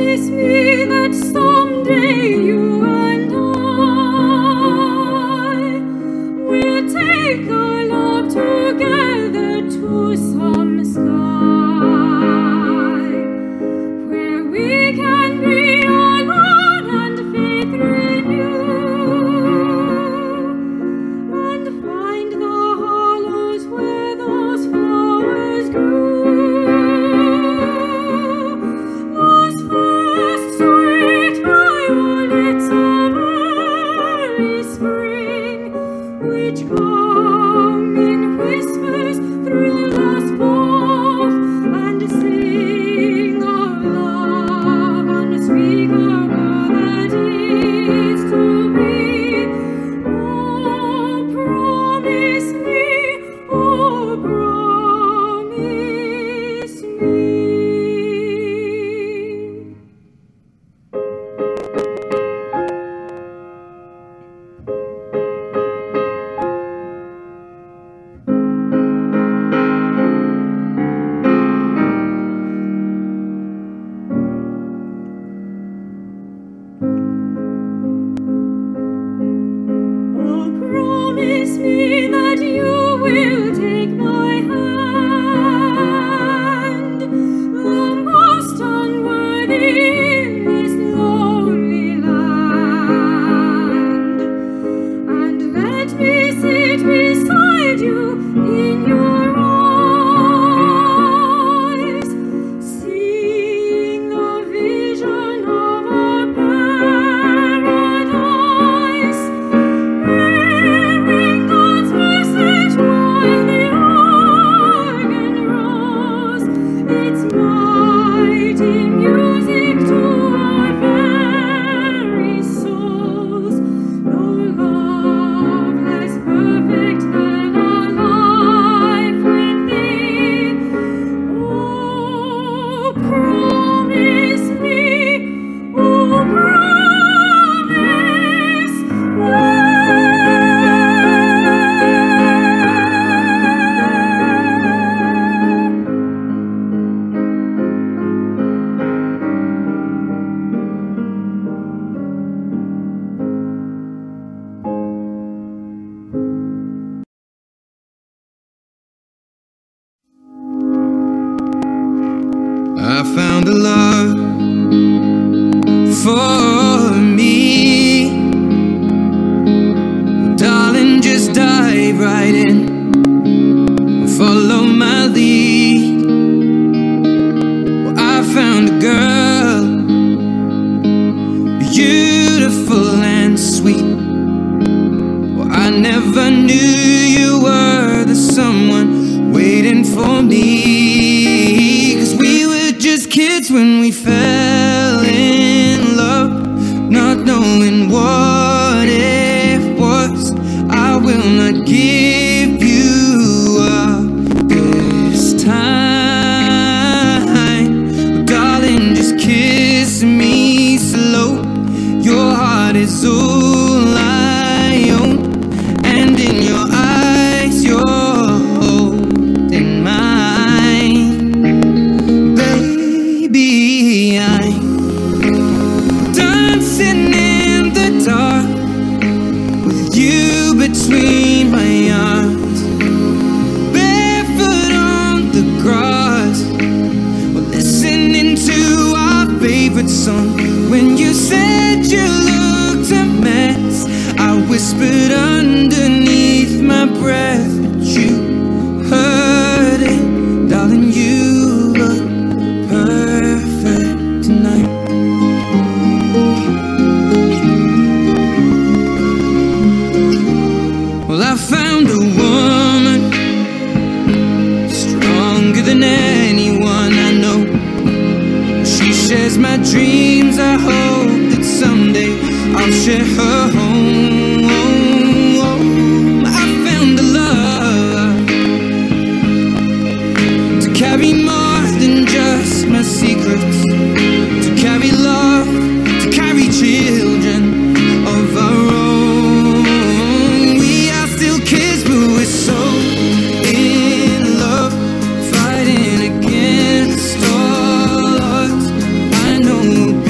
promise me that someday you and I will take our love together to some sky where we can be alone and faith renew and find the hollows where those flowers grew. Those first sweet violets of early spring, which come in whispers, thrill us both, and sing of love unspeakable that is to be. Oh, promise me, oh, promise me. Oh, promise me that you will take my hand, the most unworthy in this lonely land, and let me sit beside you in your eyes, seeing the vision of a paradise, bearing God's message while the organ rolls its mighty music to our very souls. No love less perfect than a life with thee. Oh, promise me, oh, promise I found a love for me. Well, darling, just dive right in, follow my lead. Well, I found a girl, beautiful and sweet. Well, I never knew you were the someone waiting for me, 'cause we were just kids when we fell in love, not knowing what it was. I will not give you up this time. Oh, darling, just kiss me slow. Your heart is all I own, and in your eyes you're holding mine. Baby, I'm dancing in the dark with you between my arms, barefoot on the grass. We're listening to our favorite song. When you said you looked a mess, I whispered underneath my breath, but you heard it. Darling, you look perfect tonight. Well, I found a woman stronger than anyone I know. She shares my dreams. I hope that someday I'll share her home. I found a love to carry more than just my secrets, to carry love, to carry children of our own. We are still kids, but we're so in love, fighting against all odds. I know we'll be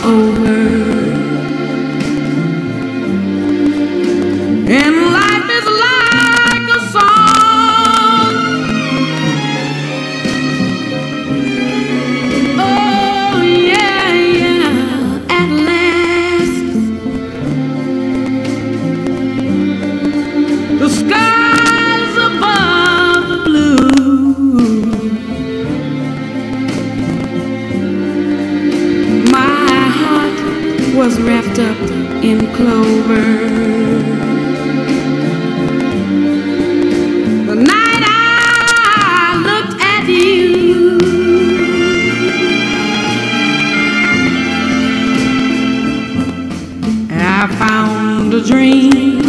over. And life is like a song. Oh yeah, yeah, at last the skies above the blue. My heart was wrapped up in clover. The night I looked at you, I found a dream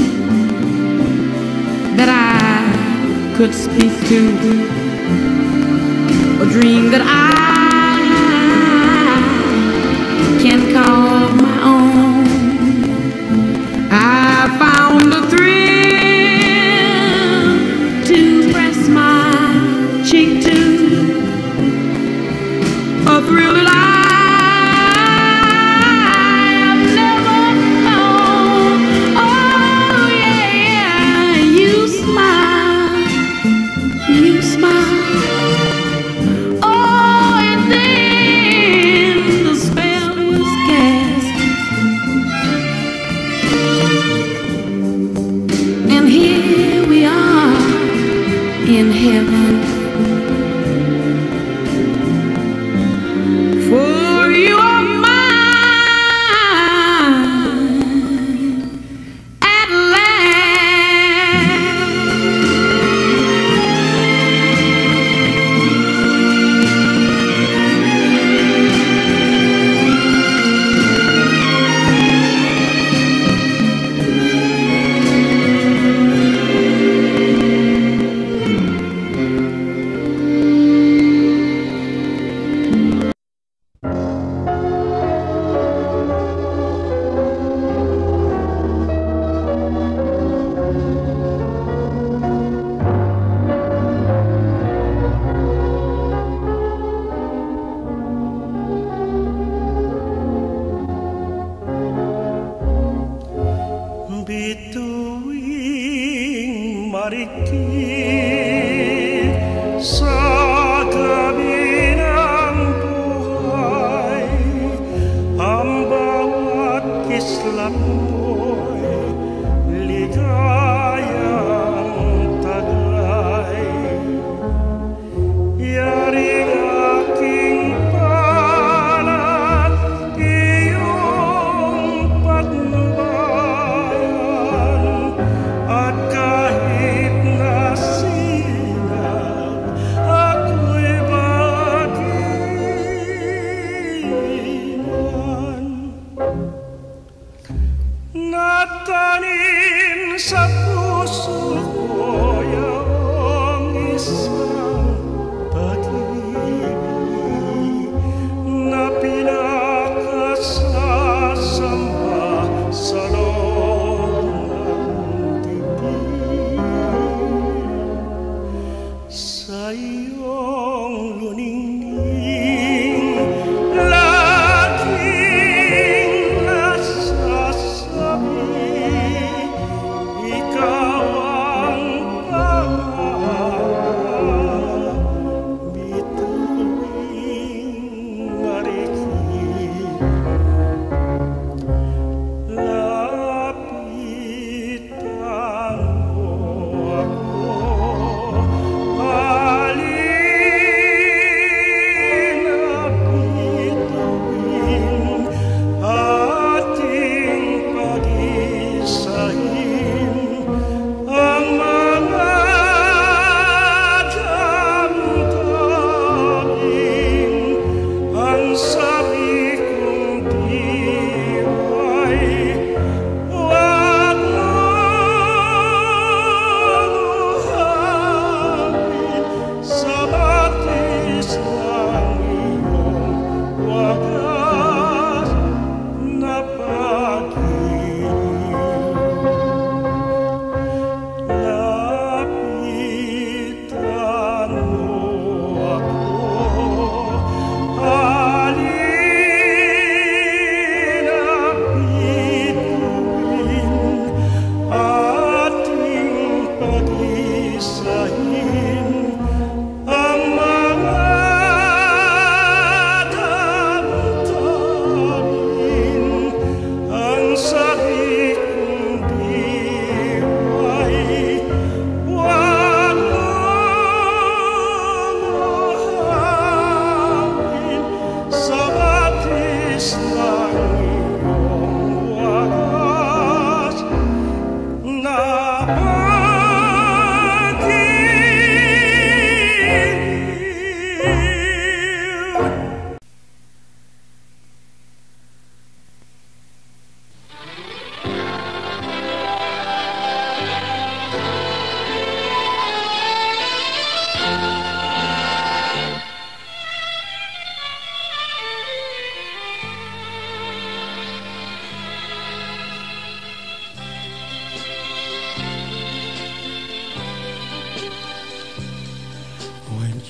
that I could speak to, a dream that I can call my own. I found a thrill to press my cheek to, a thrill that I've never known. Oh yeah, yeah, you smile, you smile. Oh, and then the spell was cast, and here we are in heaven. For you are mine at last. Bituing marikit sa gabi ng buhay, ang bawat kislap mo'y ligayang taglay. Yaring aking palad, iyong patnubayan, at kahit nasinag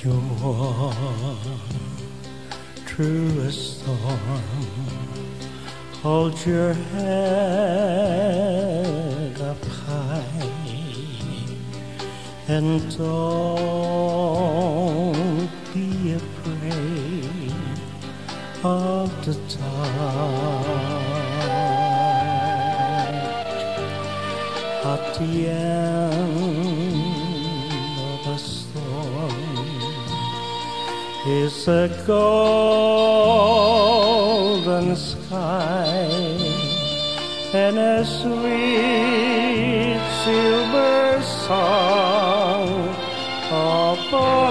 you're through a storm, hold your head up high and don't be afraid of the dark. At the end of a storm is a golden sky and a sweet silver song of our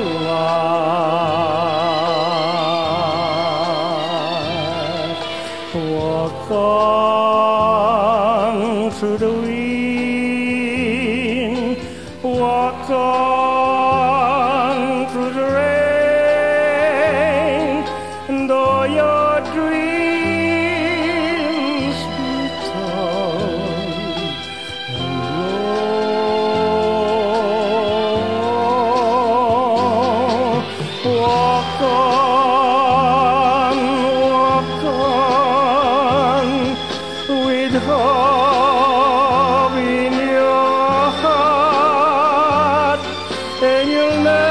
life. Walk on through the wind, walk on through the rain, and though your dreams be told and low, walk on with hope in your heart, and you'll never